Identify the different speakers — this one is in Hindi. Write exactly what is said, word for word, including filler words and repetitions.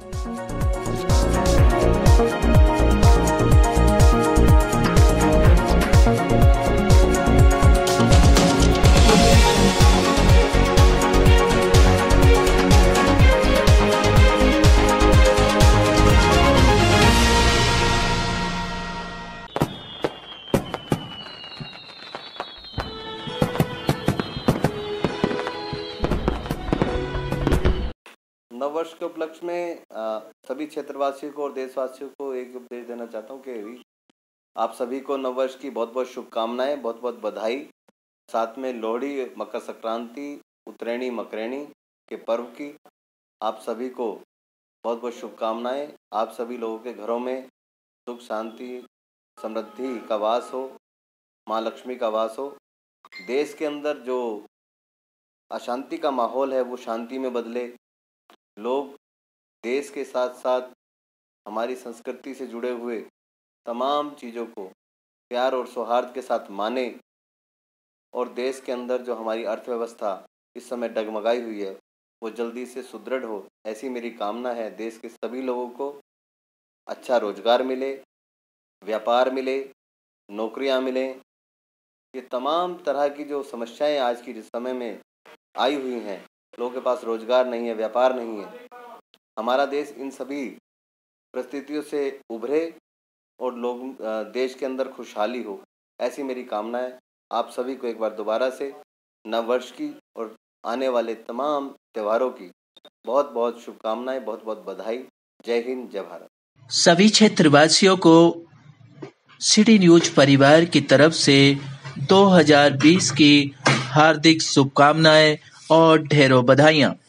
Speaker 1: नववर्ष के उपलक्ष्य में आ, सभी क्षेत्रवासियों को और देशवासियों को एक उपदेश देना चाहता हूँ कि आप सभी को नववर्ष की बहुत बहुत शुभकामनाएं, बहुत बहुत बधाई। साथ में लोहड़ी, मकर संक्रांति, उत्तरायणी, मकरैनी के पर्व की आप सभी को बहुत बहुत शुभकामनाएं। आप सभी लोगों के घरों में सुख, शांति, समृद्धि का वास हो, माँ लक्ष्मी का वास हो। देश के अंदर जो अशांति का माहौल है वो शांति में बदले। लोग देश के साथ साथ हमारी संस्कृति से जुड़े हुए तमाम चीज़ों को प्यार और सौहार्द के साथ माने और देश के अंदर जो हमारी अर्थव्यवस्था इस समय डगमगाई हुई है वो जल्दी से सुदृढ़ हो, ऐसी मेरी कामना है। देश के सभी लोगों को अच्छा रोजगार मिले, व्यापार मिले, नौकरियां मिलें। ये तमाम तरह की जो समस्याएं आज की जिस समय में आई हुई हैं, लोगों के पास रोजगार नहीं है, व्यापार नहीं है, हमारा देश इन सभी परिस्थितियों से उभरे और लोग देश के अंदर खुशहाली हो, ऐसी मेरी कामना है। आप सभी को एक बार दोबारा से नववर्ष की और आने वाले तमाम त्योहारों की बहुत बहुत शुभकामनाएं, बहुत बहुत बधाई। जय हिंद, जय भारत।
Speaker 2: सभी क्षेत्रवासियों को सिटी न्यूज परिवार की तरफ से दो हज़ार बीस की हार्दिक शुभकामनाएं और ढेरों बधाइयां।